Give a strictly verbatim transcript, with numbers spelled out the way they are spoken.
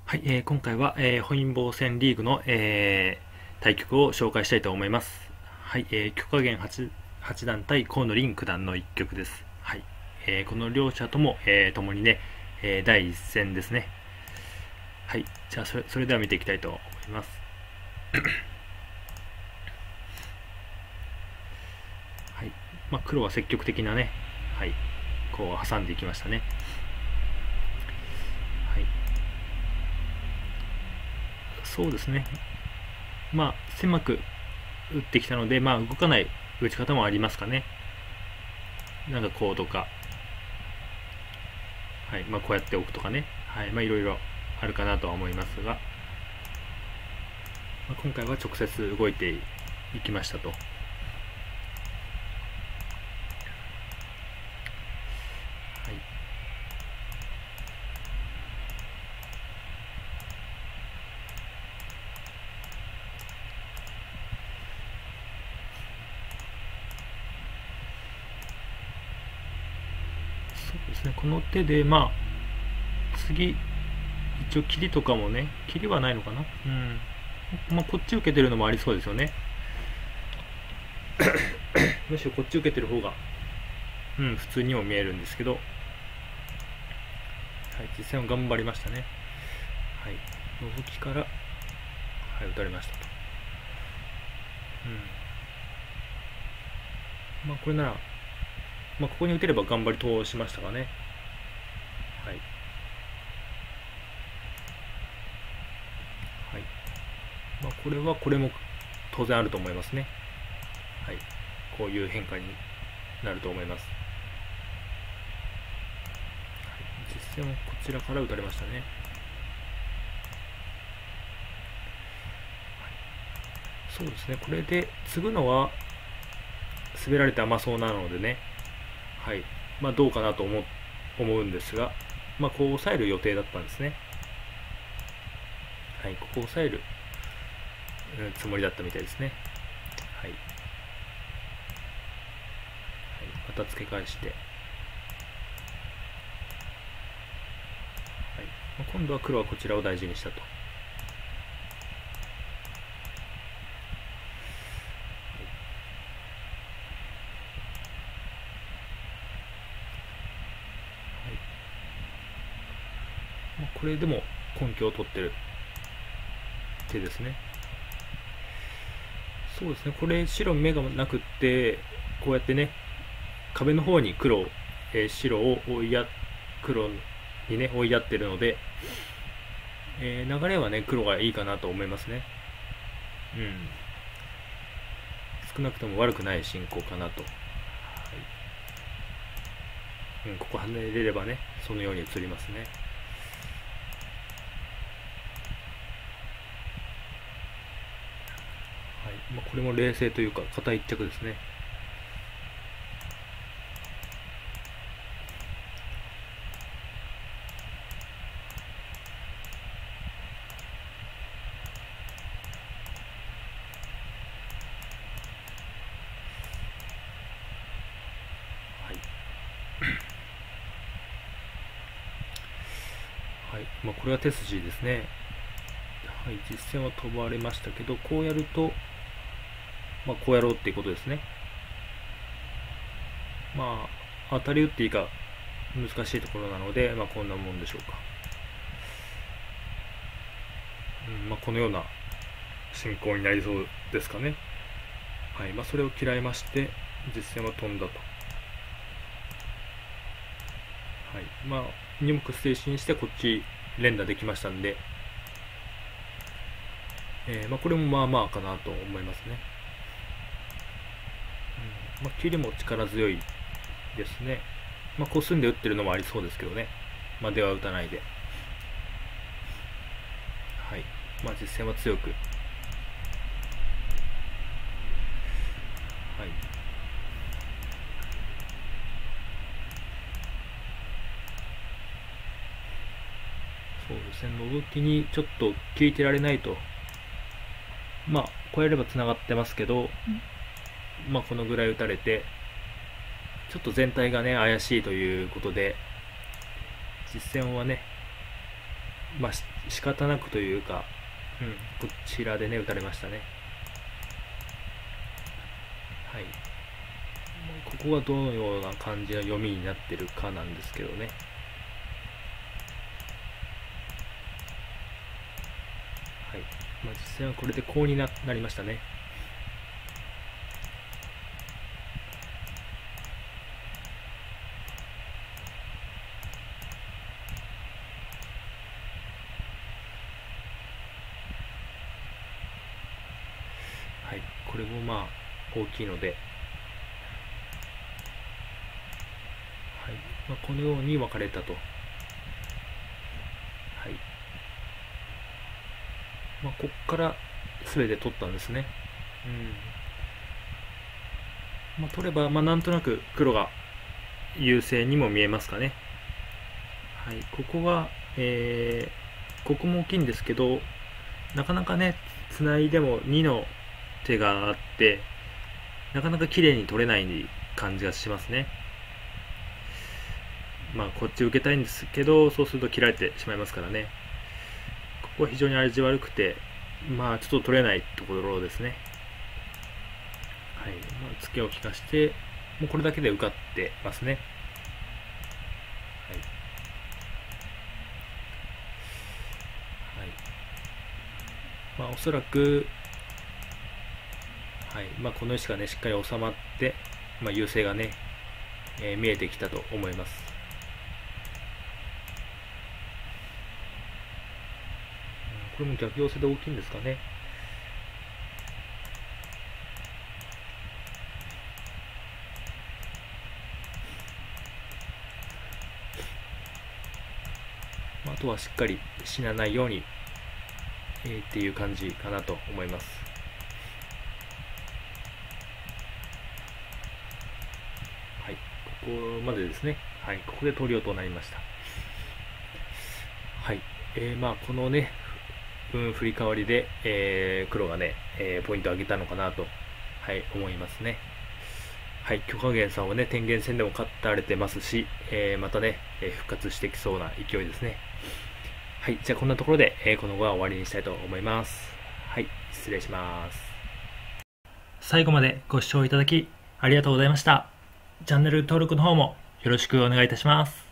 はい、えー今回は、えー本因坊戦リーグの、えー対局を紹介したいと思います。はい、えー、許家元八八段対河野臨九段の一局です。はい、えーこの両者とも、えー、共にね、えー第一戦ですね。はい、じゃあそれそれでは見ていきたいと思います。はい、まあ、黒は積極的なね、はい、こう挟んでいきましたね。はい、そうですね。まあ狭く打ってきたので、まあ動かない打ち方もありますかね。なんかこうとか、はい、まあ、こうやっておくとかね、はい、まあ、いろいろあるかなとは思いますが、まあ、今回は直接動いていきましたと。はい、そうですね、この手で、まあ、次、一応切りとかもね、切りはないのかな、うん。まあ、こっち受けてるのもありそうですよね。むしろこっち受けてる方が、うん、普通にも見えるんですけど、はい、実戦は頑張りましたね。はい、動きから、はい、打たれましたと。うん。まあ、これなら、まあ、ここに打てれば頑張り通しましたかね。はい。はい。まあ、これはこれも当然あると思いますね。はい。こういう変化になると思います。はい、実戦はこちらから打たれましたね。そうですね。これで継ぐのは滑られて甘そうなのでね。はい。まあ、どうかなと思う思うんですが、まあ、こう抑える予定だったんですね。はい。ここを抑える、うん、つもりだったみたいですね。はい。はい、また付け返して。はい、まあ、今度は黒はこちらを大事にしたと。これでも根拠を取ってる手ですね。そうですね、これ白目がなくって、こうやってね、壁の方に黒、えー白を追いや、黒にね、追いやってるので、えー流れはね、黒がいいかなと思いますね。うん。少なくとも悪くない進行かなと。はい、うん、ここ跳ねれればね、そのように映りますね。はい、まあ、これも冷静というか、硬い一着ですね。はい。はい、まあ、これは手筋ですね。はい、実戦は飛ばれましたけど、こうやると、まあ、こうやろうっていうことですね。まあ、当たり打っていいか難しいところなので、まあ、こんなもんでしょうか。うん、まあ、このような進行になりそうですかね。はい、まあ、それを嫌いまして、実戦は飛んだと。はい、まあ、に目捨てにしてこっち連打できましたんで、えーまあ、これもまあまあかなと思いますね。うん、まあ、切りも力強いですね。まあ、コスんで打ってるのもありそうですけどね。まあ、では打たないで。はい。まあ、実戦は強く。はい。そうですね。のぞきにちょっと聞いてられないと。まあ、こうやれば繋がってますけど、まあ、このぐらい打たれて、ちょっと全体がね、怪しいということで、実戦はね、 まあし仕方なくというか、うん、こちらでね打たれましたね。はい、ここがどのような感じの読みになってるかなんですけどね。はい、まあ、実際はこれでこうに な, なりましたね。はい、これもまあ大きいので、はい、まあ、このように分かれたと。はい、まあ、ここから全て取ったんですね。うん、まあ、取れば、まあ、なんとなく黒が優勢にも見えますかね。はい、ここは、えー、ここも大きいんですけど、なかなかねつないでもにの手があって、なかなか綺麗に取れない感じがしますね。まあこっち受けたいんですけど、そうすると切られてしまいますからね。ここは非常に味悪くて、まあちょっと取れないところですね。はい、まあ、ツケを利かして、もうこれだけで受かってますね。はい、はい、まあおそらく、はい、まあ、この石がねしっかり収まって、まあ、優勢がね、えー、見えてきたと思います。これも逆寄せで大きいんですかね。あとはしっかり死なないように、えー、っていう感じかなと思います。はい、ここまでですね。はい、ここで投了となりました。はい、えー、まあこのね、うん、振り替わりで、えー、黒がね、えー、ポイントを上げたのかなと、はい、思いますね。はい、許家元さんはね、天元戦でも勝たれてますし、えー、またね、えー、復活してきそうな勢いですね。はい、じゃあこんなところで、えー、この後は終わりにしたいと思います。はい、失礼します。最後までご視聴いただきありがとうございました。チャンネル登録の方もよろしくお願いいたします。